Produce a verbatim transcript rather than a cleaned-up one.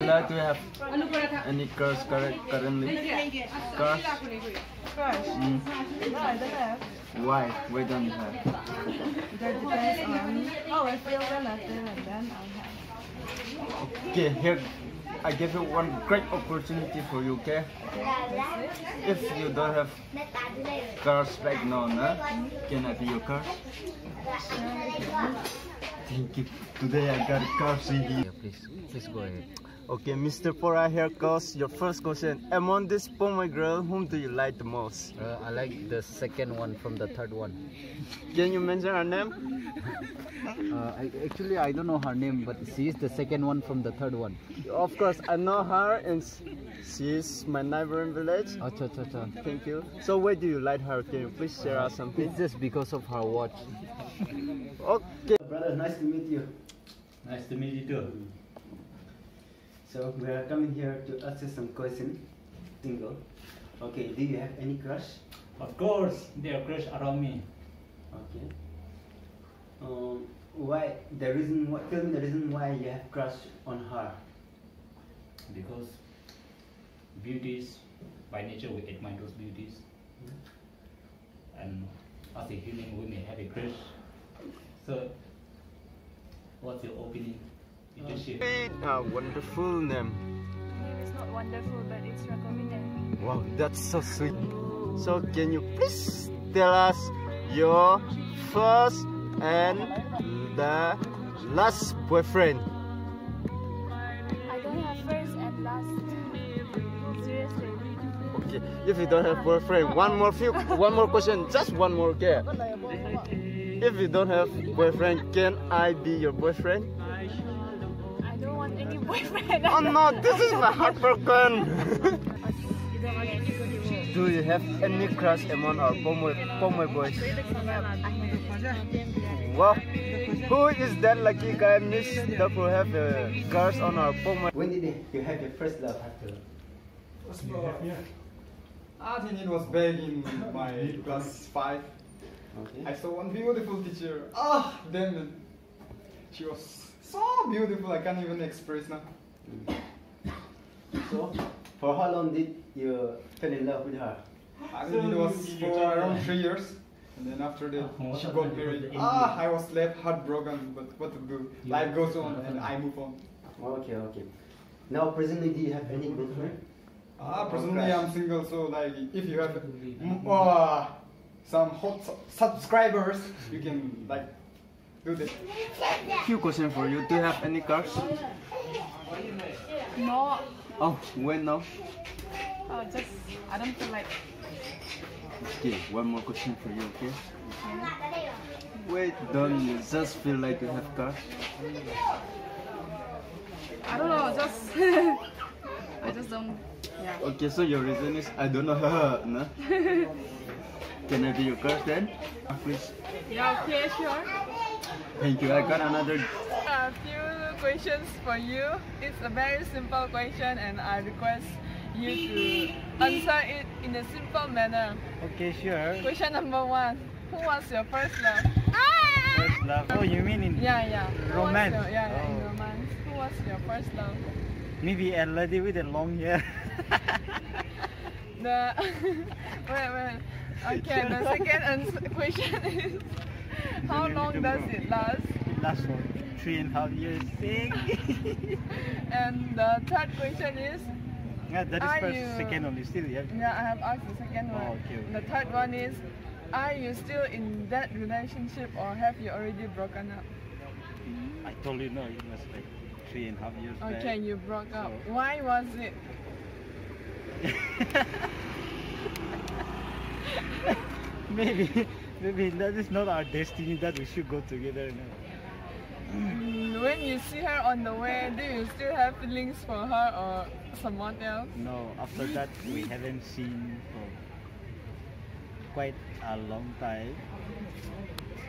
Priscilla, do you have any crush current, currently? Crush? Crush? Mm. No, I don't have. Why? Why don't you have? That depends on how I feel relative and then I'll have. Okay, here I give you one great opportunity for you, okay? Okay, If you don't have cars right now, nah, can I be your car? Thank you. Today I got a car C D. Yeah, please, please go ahead. Okay, Mister Pora, here goes your first question. Among this Pomo girl, whom do you like the most? Uh, I like the second one from the third one. Can you mention her name? Uh, I, actually, I don't know her name, but she is the second one from the third one. Of course, I know her and she is my neighboring village. Acha, acha, acha. Thank you. So why do you like her? Can you please share us something? It's just because of her watch. Okay. Brother, nice to meet you. Nice to meet you too. So we are coming here to ask you some questions. Single. Okay, do you have any crush? Of course, they are crush around me. Okay. Um, why? The reason? What? Tell me the reason why you have crush on her. Because beauties, by nature we admire those beauties. And as a human we may have a crush. So, what's your opinion? You just share. Great, a wonderful name. name is not wonderful, but it's recommended. Wow, that's so sweet. So can you please tell us your first and the last boyfriend? I don't have first and last. Seriously. Okay, if you don't have boyfriend, one more few, one more question, just one more, okay? If you don't have boyfriend, can I be your boyfriend? I don't want any boyfriend. Oh no, this is my heartbroken. Do you have any crush among our Pomo, Pomo boys? Wow, who is that lucky guy, Miss, that will have a crush on our Pomo? When did you have your first love after? I think it was back in my class five. Okay. I saw one beautiful teacher. Ah, damn it. She was so beautiful, I can't even express now. So, for how long did you fall in love with her? I think it was for around three years. And then after that, she got married. Ah, I was left heartbroken, but what to do? Life goes on and I move on. Okay, okay. Now, presently, do you have any girlfriend? Ah, personally I'm single, so like if you have mm, uh, some hot su subscribers, you can like do this. Few questions for you. Do you have any cars? No. Oh, when now? Oh, just I don't feel like. Okay, one more question for you, okay? Wait, don't you just feel like you have cars? I don't know. Just I just don't. Yeah. Okay, so your reason is I don't know her, no? Can I be your crush then? Please. Yeah. Okay. Sure. Thank you. I got another. A few questions for you. It's a very simple question and I request you to answer it in a simple manner. Okay, sure. Question number one. Who was your first love? First love. Oh, you mean in Yeah, yeah. Who was romance? your- yeah, yeah, in Oh. romance. Who was your first love? Maybe a lady with a long hair. The wait, wait. Okay, the second answer question is how long does it last? It lasts for three and a half years. Thing. And the third question is Yeah, that is Are first, you- second only. Still, yeah. yeah, I have asked the second one. Oh, okay, okay. The third one is are you still in that relationship or have you already broken up? I told you no. It was like three and a half years back. Okay, you broke up. So- Why was it? maybe, maybe that is not our destiny that we should go together now. Mm, When you see her on the way, do you still have feelings for her or someone else? No, after that we haven't seen for quite a long time.